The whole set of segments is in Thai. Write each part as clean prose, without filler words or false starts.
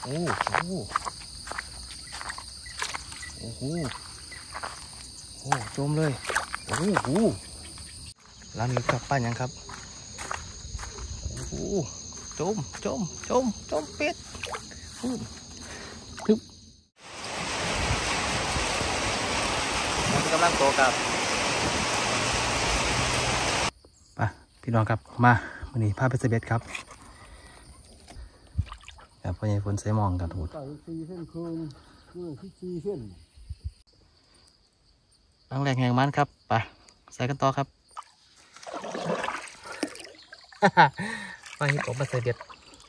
โอ้โหโอ้โหโอ้จมเลยโอ้โหร้านนี้กลับป้านยังครับโอ้โหจมเป็ดทึบมันกำลังโตกับไปพี่น้องครับมาวันนี้พาไปเสบ็ดครับพ่อใหญ่ฝนใส่หมองกันทุกคน 4 เส้นครึ่งที่4 เส้นตั้งแรงแห่งมันครับไปใส่กันต่อครับมาฮิปโปมาใส่เบ็ด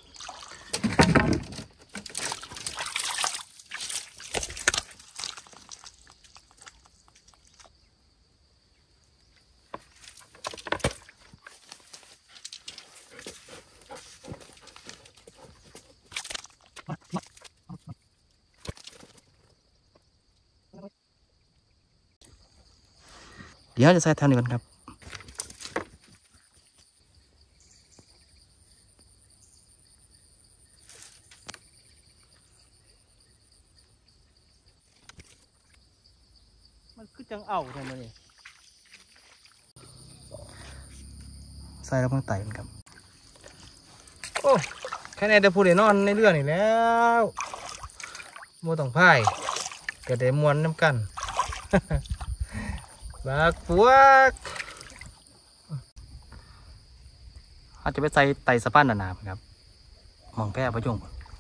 เดี๋ยวจะใส่ทางนี้ก่อนครับมันคือจังเอาใช่ไหมนี่ใส่แล้วมันไต่กันครับโอ้แค่นี้เดี๋ยวพูดเดี๋ยวนอนในเรื่องนี่แล้วมัวต้องพ่ายเกิดได้มวนน้ำกันบักปวกอาจจะไปใส่ไต่สะพานหนาๆครับมองแพร่ประยง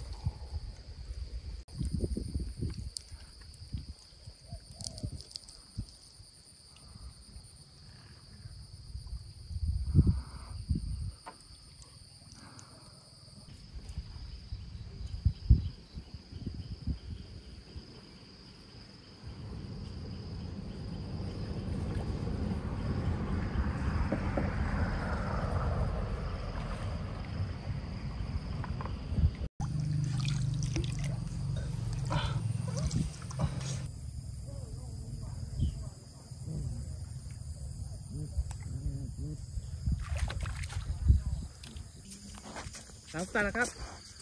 สามสันนะครับ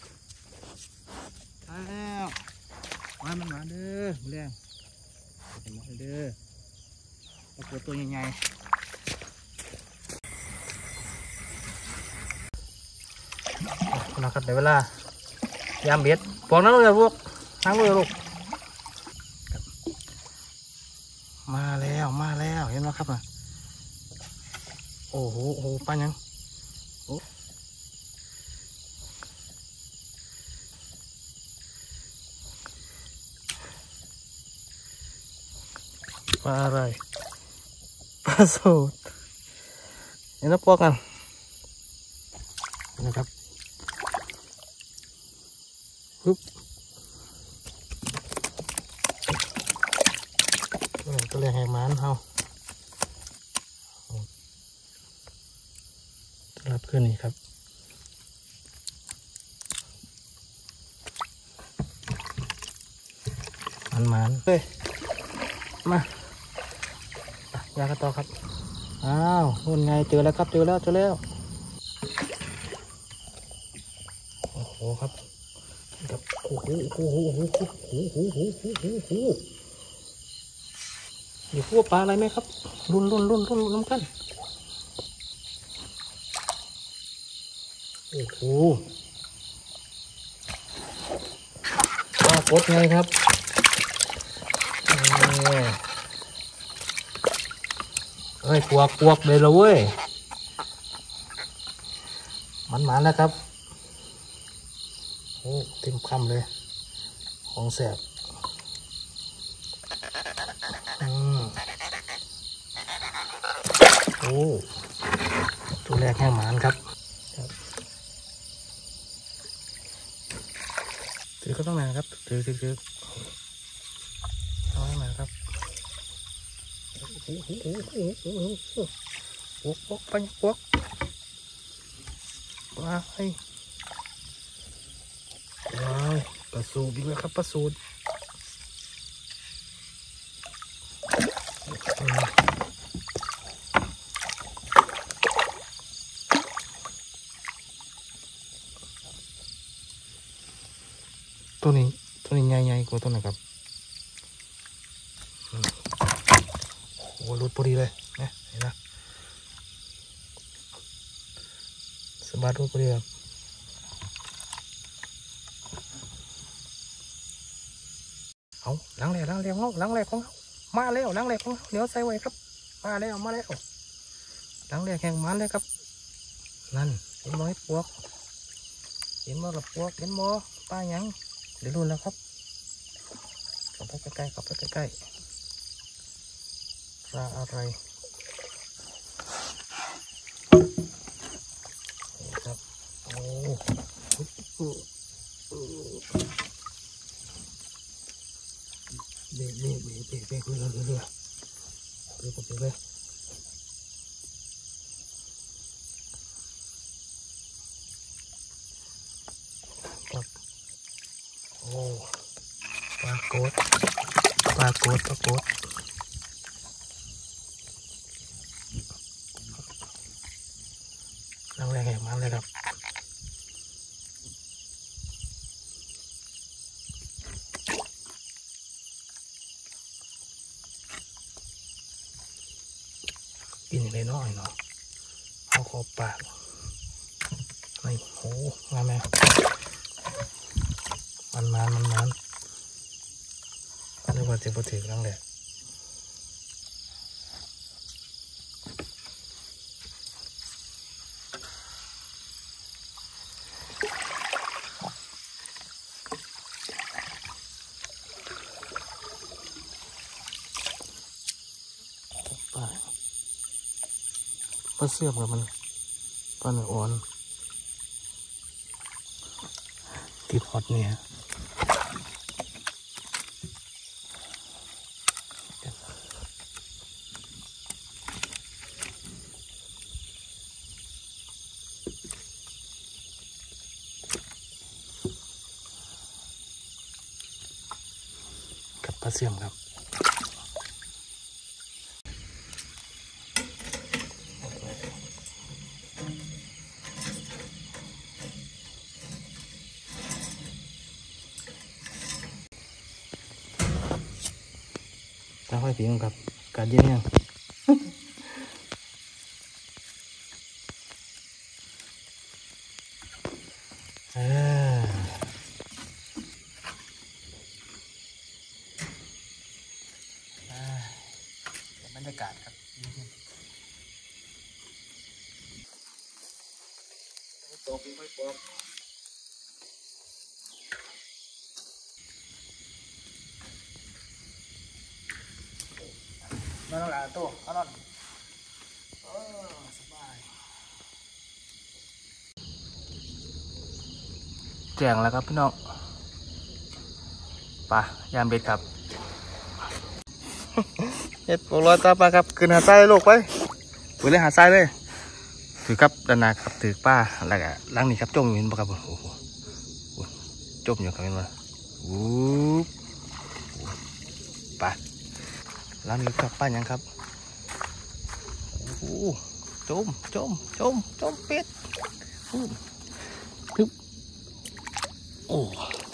มาแล้วมันมาเด้อเรื่องมาเด้อปรากฏตัวใหญ่ๆนะครับเดี๋ยวเวลายามเบ็ดพวกนั้นเลยพวกทั้งเลยลูกมาแล้วเห็นไหมครับอ่ะโอ้โหปลายังปลาอะไรปลาโสดเห็นแล้วพวกกันนะครับปึ๊บก็เลยแหกมันเอารับขึ้นนี่ครับมันเฮ้ยมายากันต่อครับอ้าวนู่นไงเจอแล้วครับเจอแล้วโอ้โหครับกับโอ้โหเดี๋ยวพวกปลาอะไรไหมครับรุ่นน้ำกันโอ้โหปลากดไงครับเฮ้ยกวกเลยละเว้ยมันแล้วครับโอ้เต็มคำเลยของแสบโอ้ตัวแรกแห้งหมานครับถือก็ต้องมาครับถือเอาให้มาครับกวกปังกวกว้ายปลาสูบดีไหมครับปลาสูบตัวนี้ใหญ่ๆกว่าตัวไหนครับโอ้รุดพอดีเลยนะเห็นนะสะบัดรุดพอดีครับเอาล้างแหล่ของเขามาแล้วล้างแหล่ของเขาเดี๋ยวใส่ไว้ครับมาแล้วล้างแหล่แข่งมันเลยครับนั่นเห็นบ่ให้ปวกเห็นบ่หลับปวกเห็นบ่ปลาหยังเดี๋ยวรุ่นแล้วครับเข้าไปใกล้ปลาอะไรครับโอ้เบะเรือเลยครับโอ้ปลาโกดนั่งแรงแห่งมันเลยครับกินอย่างไรน้อยเนาะเอาคอปากนี่โอ้งามแม่มันนึกว่าจะพอถึงนั่งแหละปลาเสื่อมกับมันปลาเนื้ออ่อนติดฮอตเนี่ยกับปลาเสื่อมครับค่อยๆปีงกับการยืนเนี่ยบรรยากาศครับตกค่อยๆปอกนอนหลับตัวเอานอนสบายแจ้งแล้วครับพี่น้องป่ะยามเบ็ดครับเฮ็ดพวกเราตาปลาครับขึ้นหาทรายเลยลูกไปเลยหาทรายเลยถือครับด้านหน้าครับถือป้าแล้วก็ล้างนี่ครับจมอยู่เห็นปะครับโอ้โหจมอยู่ครับเห็นปะไปล้างนี่ครับป้ายังครับโอ้โหจมเป็ดทึบโอ้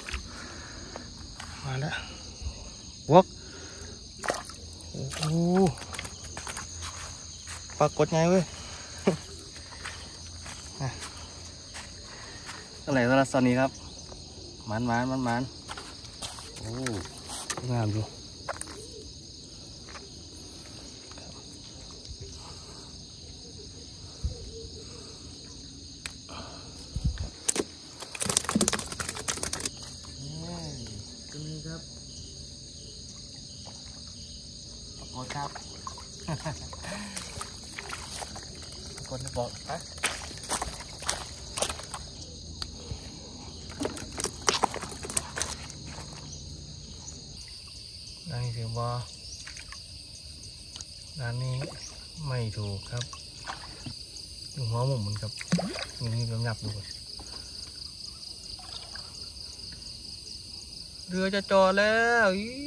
มาแล้ววอกโอ้โหปลากดไงเว้ยอะไรตัวละตอนนี้ครับมันโอ้งามอยู่ตัวนี้ครับปรากฏครับปรากฏจะบอกฮะนี่ถือว่าร้านนี้ไม่ถูกครับอยู่หัวหมุนมันครับนี่กำยับดูเรือจะจอดแล้ว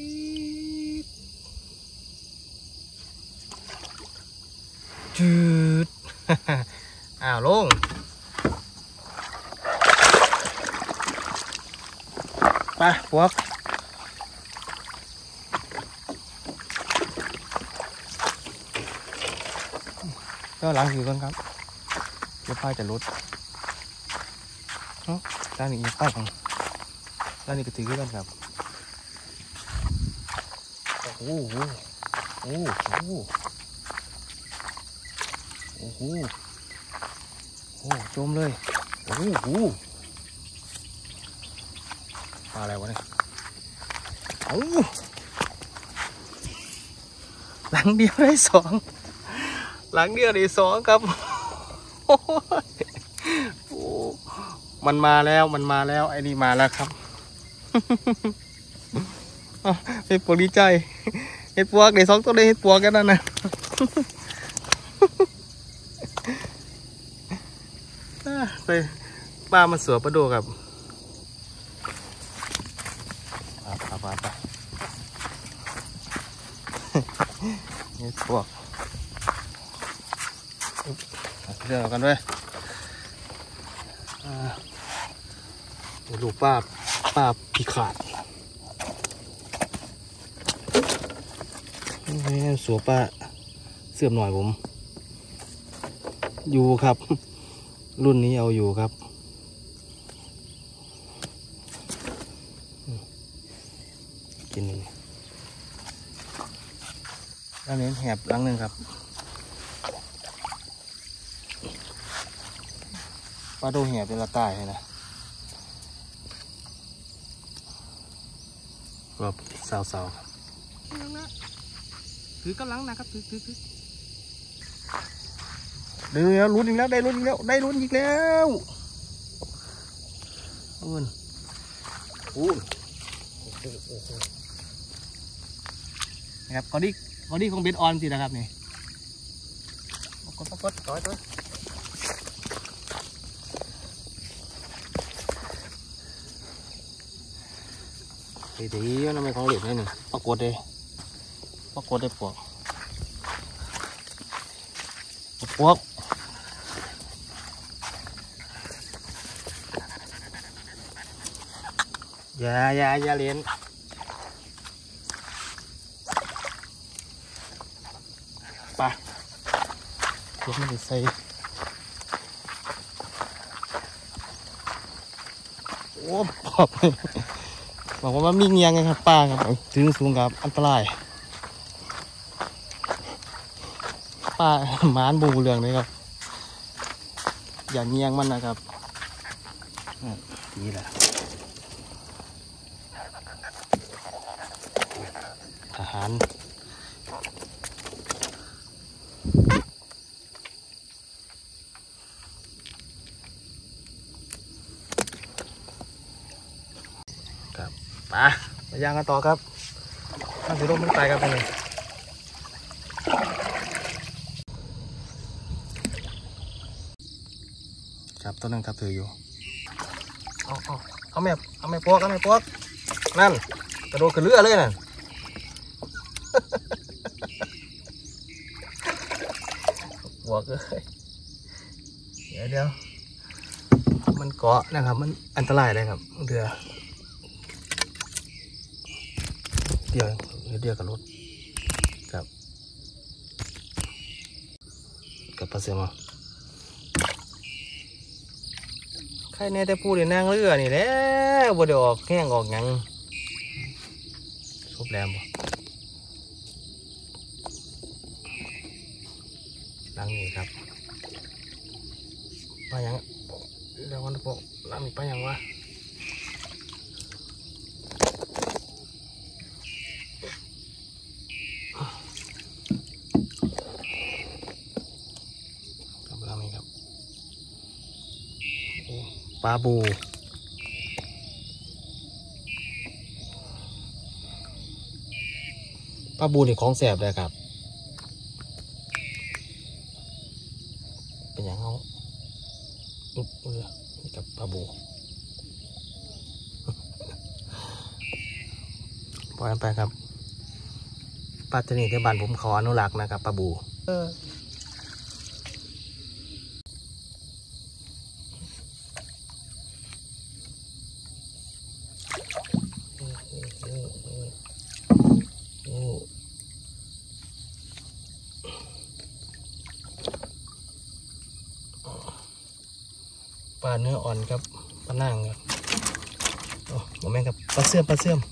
จืด อ้าวลงไปพวกก็ล้างผิวกันครับเดี๋ยวผ้าจะลดด้านนี้ป้ายของด้านนี้ก็ถือกันครับโอ้โหโอ้โหโอ้โหโอ้จมเลยโอ้โหปลาอะไรวะเนี่ยโอ้หลังเดียวได้สองหลังเดียวได้สองครับโอ้มันมาแล้วไอ้นี่มาแล้วครับเห็ดปวกดีใจเห็ดปวกได้สองตัวได้เห็ดปวกกันนั่นนะไปปลามาสวยประโดครับไปเห็ดปวกเดี๋ยวกันด้วยลูกป้าพิขาดสัวป้าเสื่อมหน่อยผมอยู่ครับรุ่นนี้เอาอยู่ครับกินด้านนี้แหบลังหนึ่งครับปลาโดแหบเป็นละตายเลยนะรอบสาวๆครับถือกำลังนะครับถือเดี๋ยวลุ้นอีกแล้วได้ลุ้นอีกแล้วโอ้นะครับกอดี้ของเบสออนสินะครับนี่ปรากฏต่อยดีๆนะไม่ของเหล็กเลยนี่ปรากฏได้ปวกอย่าเล่นไปเดี๋ยวมันจะใส่โอ้บอกว่ามีเงียงไงครับป้าครับถึงสูงครับอันตรายป้าหมานบูเรื่องเลยครับอย่าเงียงมันนะครับนี่แหละทหารครับไปย่างกันต่อครับถ้าสิลมมันตายกันไปเลยครับต้นนึงครับถืออยู่เอาแม่ปวกนั่นกระโดดขึ้นเรือเลยนั่นปวกเลยเดี๋ยวมันเกาะนะครับมันอันตรายเลยครับเรือเดี๋ยวกับรถกับปลาเสือมาใครแน่แต่พูดในนางเรือนี่แหละบ่ได้ออกแห้งออกหยังชบแรมบ่ลังนี่ครับปลาหยังแล้ววันพวกลังนี่ปลาหยังวะปลาบูนี่ของแสบเลยครับเป็นอย่างเขาลุกเรือกับปลาบูปล่อยไปครับปลาชนิดที่บ้านผมขออนุรักษ์นะครับปลาบูโอ้ปลาเนื้ออ่อนครับปลาหนังครับโอ้โหแม่งครับปลาเสื่อมปลาเสื่อม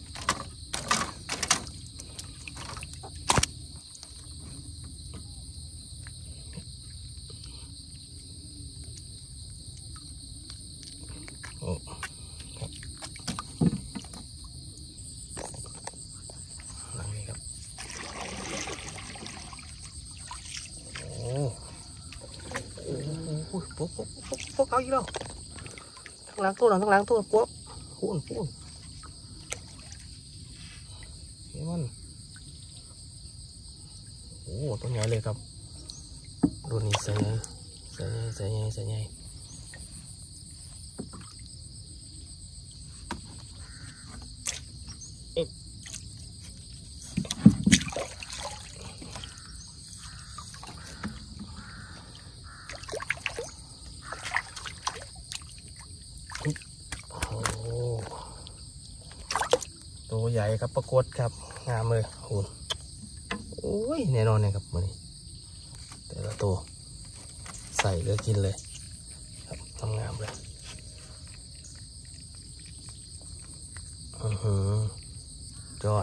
โอ้ครับหลังนี้ครับโอ้โหปุ๊บเอาอีกแล้วทั้งหลังตัวทั้งหลังตัวปุ๊บปูนเฮ้ยมันโอ้ตัวใหญ่เลยครับรุ่นนี้ใส่ใหญ่ตัวใหญ่ครับปรากฏครับงามเลยคุณโอ้ยแน่นอนเลยครับมันนี้แต่ละตัวใส่เลยกินเลยครับทำงามเลยจอด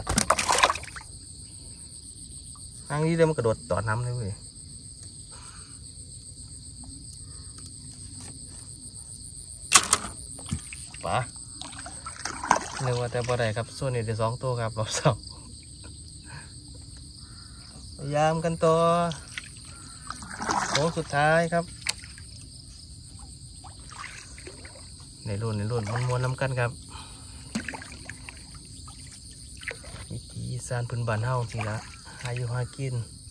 ทางนี้เดี๋ยวมันกระโดดต่อน้ำเลยเว้ยป๋านึกว่าแต่บ่ได้ครับส่วนนี้ได้2 ตัวครับรอบ2พยายามกันต่อโค้งสุดท้ายครับในรุ่นมันมวนน้ำกันครับวิธีอีสานพื้นบ้านเฮาจริงละหาอยู่หากิน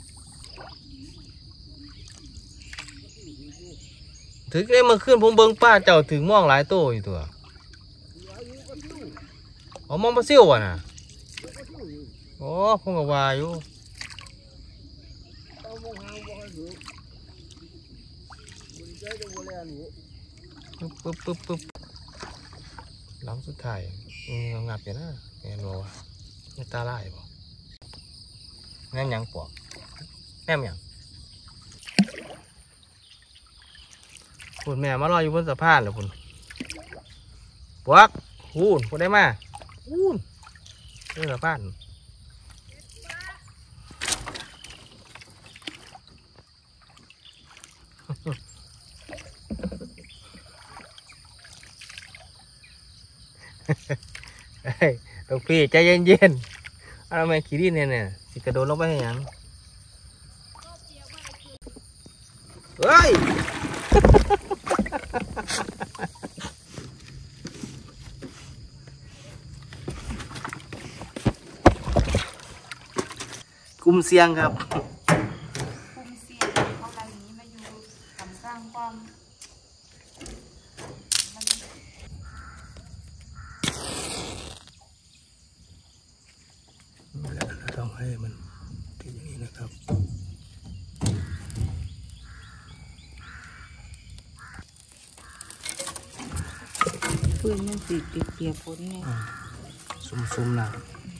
ถึงได้มาขึ้นผมเบิ่งป้าเจ้าถึงมองหลายโตอยู่ตัวอ๋อมองปลาซิ่วอ่ะนะโอ้ผมก็ว่าอยู่ปึ๊บหลังสุดท้ายงับอย่างน่ะแม่นบอกว่าไม่ตาลายบ่แนมยังปอกแนมยังคุณแม่มารออยู่บนสะพานเหรอคุณปอกคุณได้มานี่สะพานลูกพี่ใจเย็นๆอะไรมาขี้ดินเนี่ยสิกระโดดลงไปให้ยังเฮ้ยกลุ่มเสียงครับกลุ่มเสี่ยงเขาอะไรนี้มาอยู่ทำสร้างความเราต้องให้มันที่อย่างนี้นะครับปืนมันติดเปียกฝนไงซุ่มๆนะ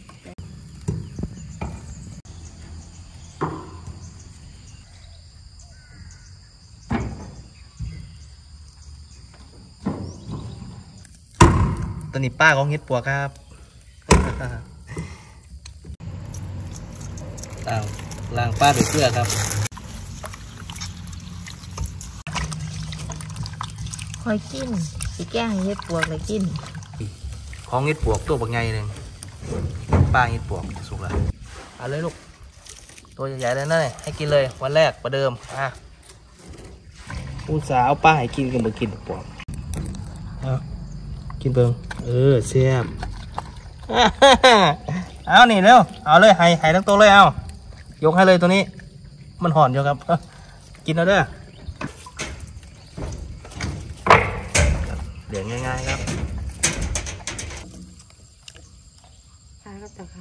ตัวนี้ป้าของเฮ็ดปัวครับล้างป้าด้วยเกลือครับคอยกินสิแก้ให้เฮ็ดปวกเลยกินของเฮ็ดปวกตัวบักใหญ่เลยป้าเฮ็ดปวกสุกแล้วเอาเลยลูกตัวใหญ่ๆเลยนั่นเลยให้กินเลยวันแรกประเดิมอุตส่าห์เอาป้าให้กินกันมากินปวกกินเบิ่งเสียบเอานี่เร็วเอาเลยให้ทั้งตัวเลยเอายกให้เลยตัวนี้มันห่อนอยู่ครับกินเอาเด้อเดี๋ยวง่ายๆครับทานกับตะไคร้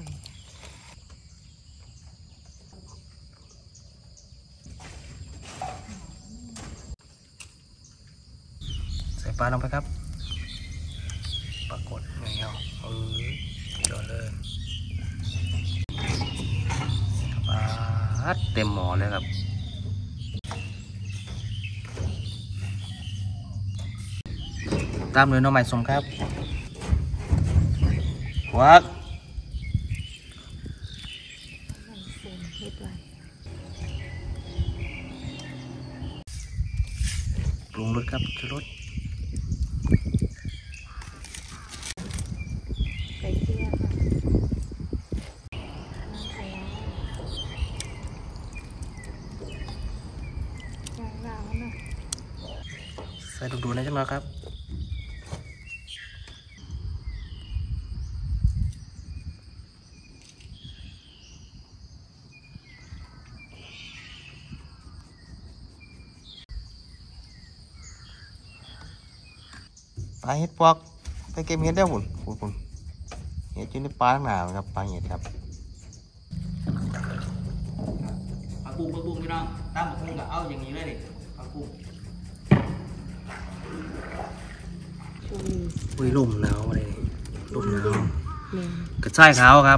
ใส่ปลาลงไปครับปรากฏเงี้ยเดี๋ยวเลยาดเต็มหมอเลยครับตามเลยน้องใหม่สมครับวักปรุงรสครับชูรสไก่เจียวค่ะน้ำไข่นะใส่ดูๆนะจังหวะครับปลาเห็ดปอกไปเก็บเห็ดได้หุ่นเห็ดอยู่ในปลาหนาวครับปลาเห็ดครับปลาปุ้งพี่น้องตามปลาปุ้งก็เอาอย่างนี้เลยดิปลาปุ้งอุ้ยลมหนาวเลยลมหนาวกระชายขาวครับ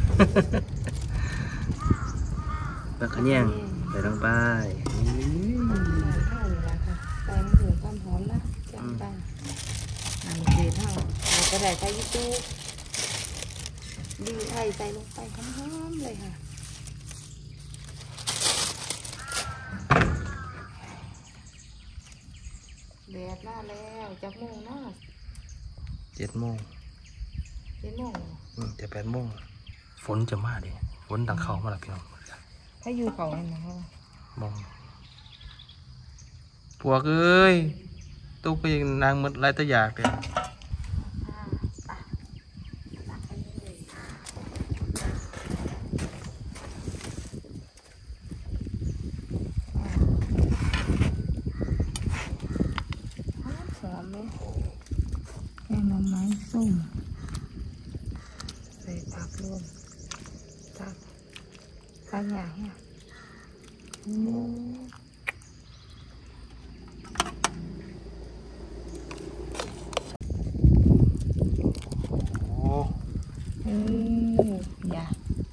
แล้วขะแยงใส่ลงไปกระดาษใส่ยูทูบดีไทยใส่ลงไปหอมๆเลยค่ะแดดมาแล้วจากโมงเนาะ 7 โมง 7 โมงจะ8 โมงฝนจะมาดิฝนดังเข้ามาแล้วพี่น้องถ้าอยู่เขาเห็นไหมคะมองพวกเอ้ยตุ๊กไปนางมันไรตะอยากเลยแกงหน่อไม้ส้มใส่ผักรวมผักปลาใหญ่เนี่ยอย่า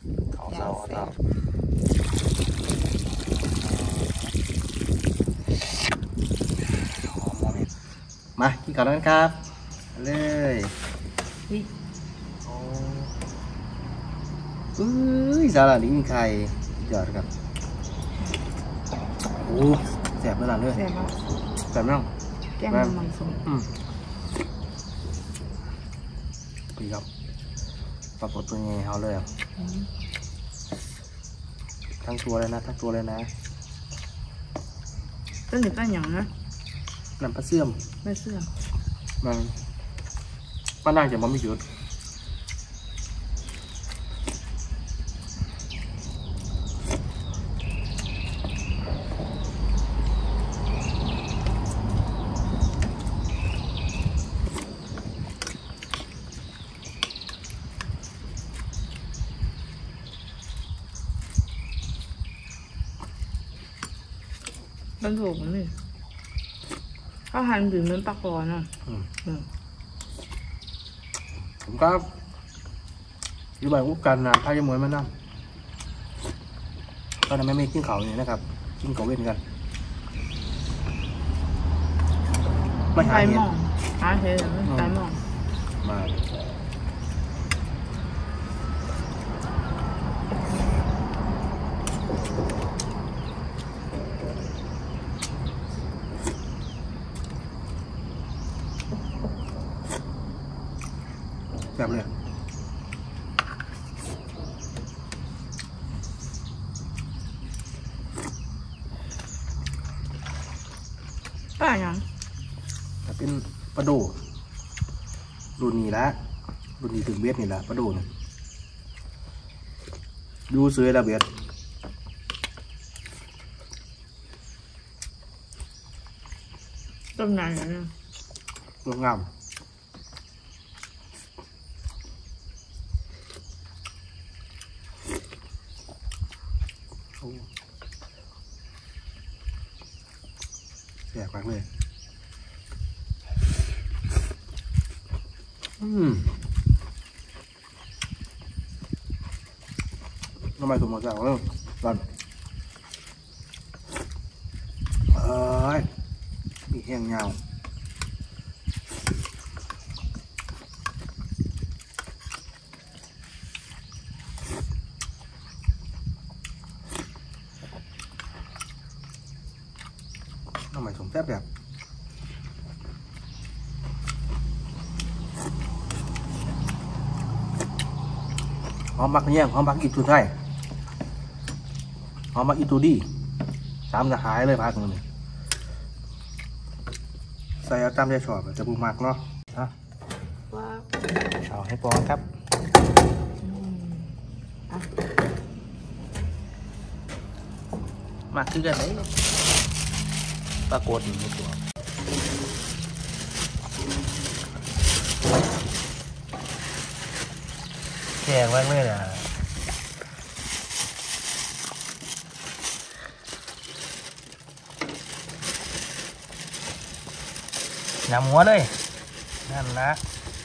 มากินก่อนแล้วครับเลยซาลาลิ้นไข่ยอดครับโอ้แสบขนาดเลยแสบมากแกงหน่อไม้ส้มดีครับปรากฏตัวนี้เขาเลยทั้งตัวเลยนะต้นนี้ก็อย่างนะน้ำปลาเสื่อมมันป้านั่งจะไม่หยุดมันถูกมั้ยข้าวหั่นถึงเหมือนปลาคอเนาะผมก็อยู่แบบอุบกันนะถ้าจะเหมือนมันนั่งก็ทำไม่กินเขาเนี่ยนะครับกินเขาเว้นกันไม่หาเห็ดหาเห็ดไม่ใช่หมองมาแบบเลยปลาอย่างเป็นปลาโดรุ่นนี้ละรุ่นนี้ถึงเบียดนี่แหละปลาโดนะดูสวยละเบียดต้มนานแล้วงดงามแสบมากเลยทำไมถุงมือแสบเลยก่อนแห้งเงาทำไมสมแซ่บแบบหอมมักแย่งหอมมักอีตูไทยหอมมักอีตูดีตามจะหายเลยพักนึงใส่เอาตามใจชอบจะบูมักเนาะฮะว่าเอาให้ปองครับมักคือกันไหนปรากฏอยู่ตัวแข็งมากเลยนะนำหัวเลยนั่นนะ